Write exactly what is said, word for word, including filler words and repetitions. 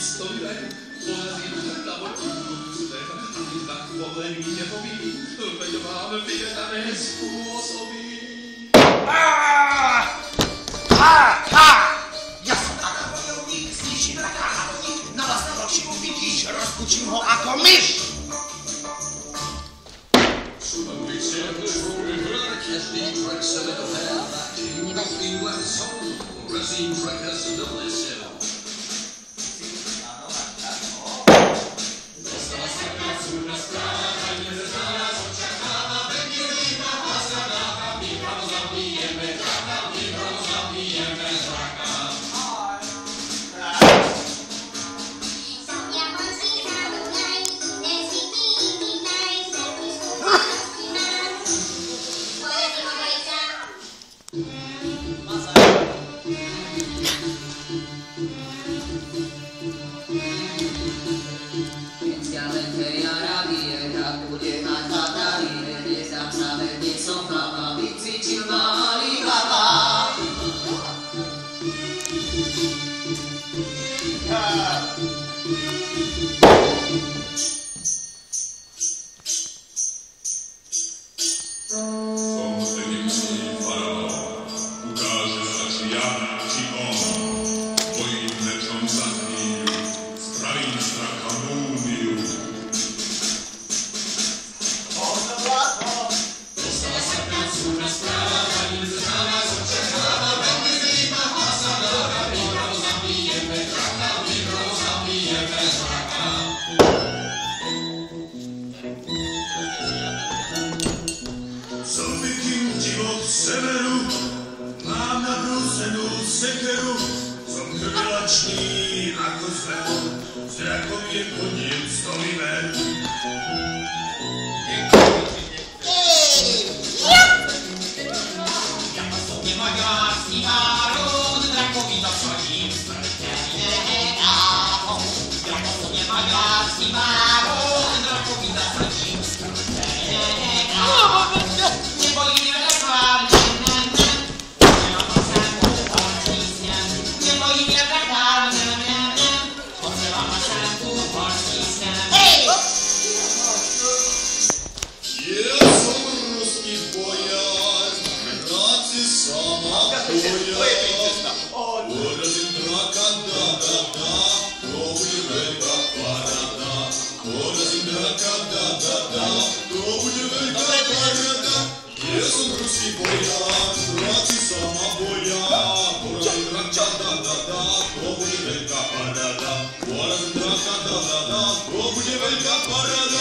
stojí porazí na vodě, tak podle mě poví, veď máme vyjedané způsoby. Ha! Ha! Ja som taká bojovník, zničím taká havodník, na vás navlčím uvidíš, rozpučím ho ako myš! Každý trek sebe dohrává, nový len som, razím treka z dole seba. Dostala sa prácu na správanie, za nás očakáva, veľmi rýma hasada, my pravo zabijeme draka, my pravo zabijeme draka. Wielka parada,